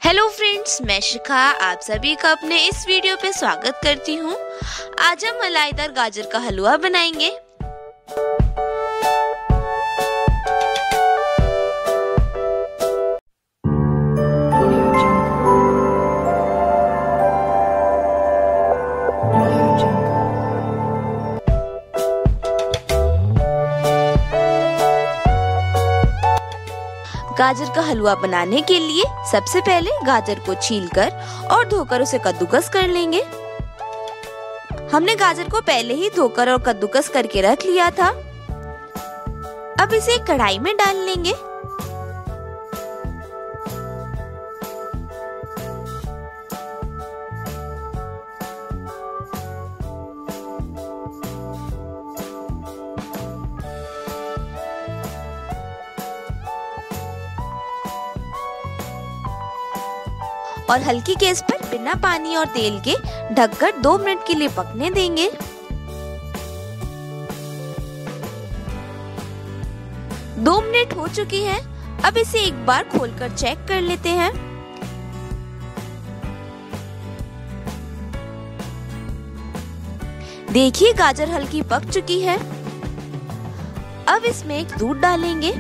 Hello friends, मैं शिखा आप सभी का अपने इस वीडियो पे स्वागत करती हूँ। आज हम मलाईदार गाजर का हलवा बनाएंगे। गाजर का हलवा बनाने के लिए सबसे पहले गाजर को छीलकर और धोकर उसे कद्दूकस कर लेंगे। हमने गाजर को पहले ही धोकर और कद्दूकस करके रख लिया था। अब इसे कढ़ाई में डाल लेंगे। और हल्की गैस पर बिना पानी और तेल के ढककर 2 मिनट के लिए पकने देंगे। दो मिनट हो चुकी हैं। अब इसे एक बार खोलकर चेक कर लेते हैं। देखिए गाजर हल्की पक चुकी है। अब इसमें एक दूध डालेंगे।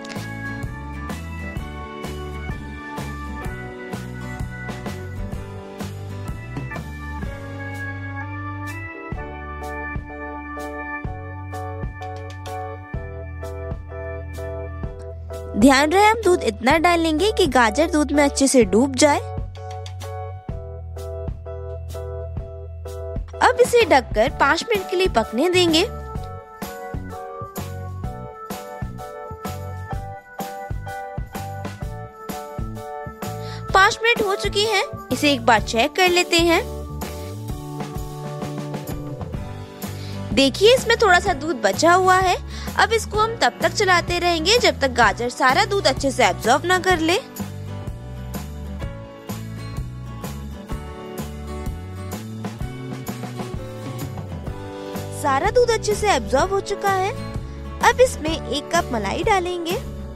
ध्यान रहे हम दूध इतना डालेंगे कि गाजर दूध में अच्छे से डूब जाए। अब इसे ढककर 5 मिनट के लिए पकने देंगे। पाँच मिनट हो चुकी हैं। इसे एक बार चेक कर लेते हैं। देखिए इसमें थोड़ा सा दूध बचा हुआ है। अब इसको हम तब तक चलाते रहेंगे जब तक गाजर सारा दूध अच्छे से एब्जॉर्ब ना कर ले। सारा दूध अच्छे से एब्जॉर्ब हो चुका है। अब इसमें 1 कप मलाई डालेंगे।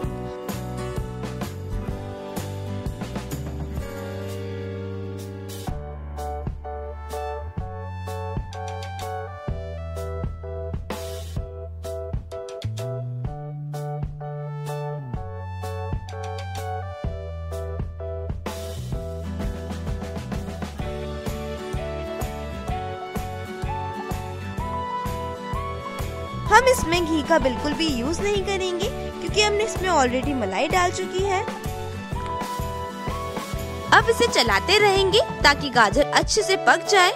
हम इसमें घी का बिल्कुल भी यूज नहीं करेंगे क्योंकि हमने इसमें ऑलरेडी मलाई डाल चुकी है। अब इसे चलाते रहेंगे ताकि गाजर अच्छे से पक जाए।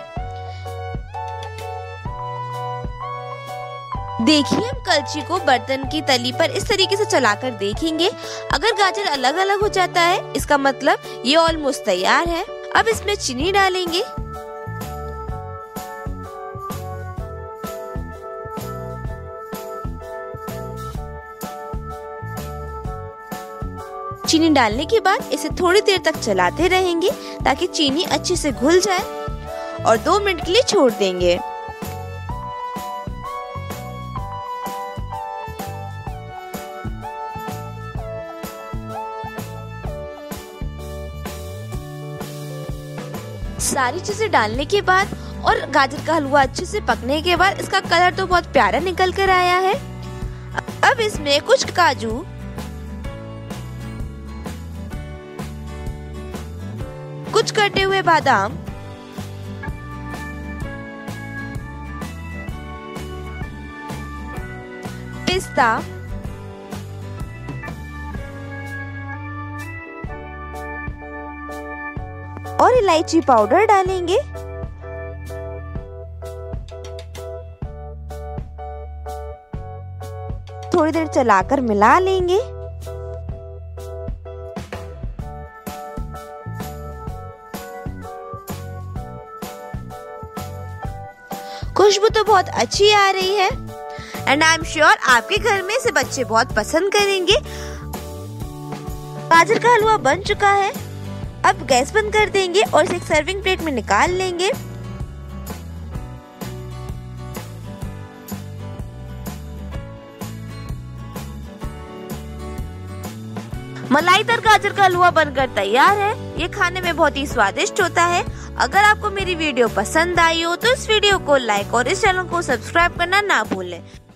देखिए हम कलछी को बर्तन की तली पर इस तरीके से चलाकर देखेंगे। अगर गाजर अलग अलग हो जाता है इसका मतलब ये ऑलमोस्ट तैयार है। अब इसमें चीनी डालेंगे। चीनी डालने के बाद इसे थोड़ी देर तक चलाते रहेंगे ताकि चीनी अच्छे से घुल जाए और 2 मिनट के लिए छोड़ देंगे। सारी चीजें डालने के बाद और गाजर का हलवा अच्छे से पकने के बाद इसका कलर तो बहुत प्यारा निकल कर आया है। अब इसमें कुछ काजू, कुछ कटे हुए बादाम, पिस्ता, और इलायची पाउडर डालेंगे। थोड़ी देर चलाकर मिला लेंगे। खुशबू तो बहुत अच्छी आ रही है एंड आई एम श्योर आपके घर में इसे बच्चे बहुत पसंद करेंगे। गाजर का हलवा बन चुका है। अब गैस बंद कर देंगे और इसे एक सर्विंग प्लेट में निकाल लेंगे। मलाईदार गाजर का हलवा बनकर तैयार है। ये खाने में बहुत ही स्वादिष्ट होता है। अगर आपको मेरी वीडियो पसंद आई हो तो इस वीडियो को लाइक और इस चैनल को सब्सक्राइब करना ना भूलें।